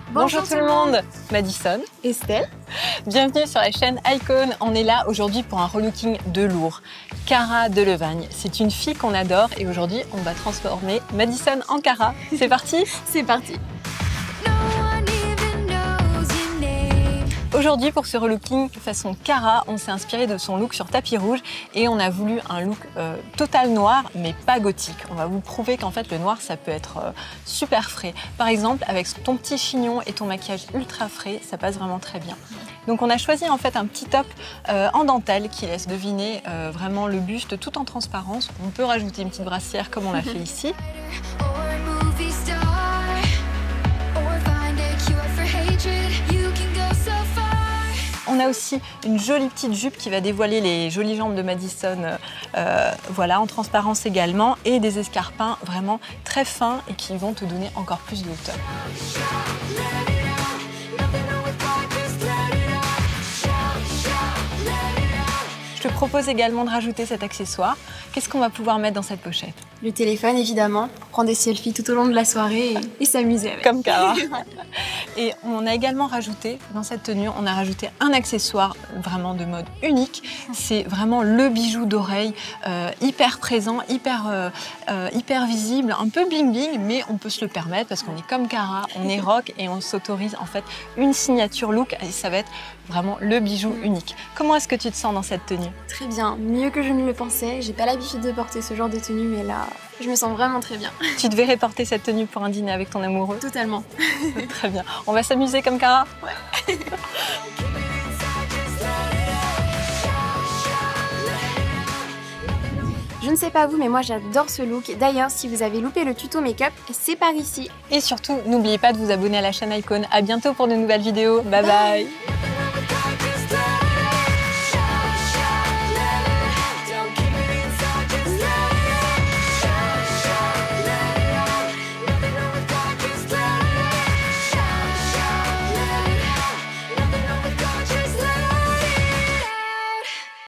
Bonjour tout le monde, Madison, Estelle. Bienvenue sur la chaîne Icon. On est là aujourd'hui pour un relooking de lourd. Cara Delevagne, c'est une fille qu'on adore et aujourd'hui on va transformer Madison en Cara. C'est parti? C'est parti. Aujourd'hui pour ce relooking façon Cara, on s'est inspiré de son look sur tapis rouge et on a voulu un look total noir mais pas gothique. On va vous prouver qu'en fait le noir ça peut être super frais. Par exemple avec ton petit chignon et ton maquillage ultra frais, ça passe vraiment très bien. Donc on a choisi en fait un petit top en dentelle qui laisse deviner vraiment le buste tout en transparence. On peut rajouter une petite brassière comme on l'a fait ici. On a aussi une jolie petite jupe qui va dévoiler les jolies jambes de Madison, voilà, en transparence également, et des escarpins vraiment très fins et qui vont te donner encore plus de hauteur. Je te propose également de rajouter cet accessoire. Qu'est-ce qu'on va pouvoir mettre dans cette pochette? Le téléphone évidemment, pour prendre des selfies tout au long de la soirée et s'amuser avec. Comme Cara. Et on a également rajouté, dans cette tenue, on a rajouté un accessoire vraiment de mode unique. C'est vraiment le bijou d'oreille, hyper présent, hyper visible, un peu bling bling, mais on peut se le permettre parce qu'on est comme Cara, on est rock et on s'autorise en fait une signature look et ça va être vraiment le bijou unique. Comment est-ce que tu te sens dans cette tenue? Très bien, mieux que je ne le pensais. J'ai pas l'habitude de porter ce genre de tenue, mais là, je me sens vraiment très bien. Tu devrais porter cette tenue pour un dîner avec ton amoureux? Totalement. Très bien. On va s'amuser comme Cara? Ouais. Je ne sais pas vous, mais moi j'adore ce look. D'ailleurs, si vous avez loupé le tuto make-up, c'est par ici. Et surtout, n'oubliez pas de vous abonner à la chaîne Icon. À bientôt pour de nouvelles vidéos. Bye bye.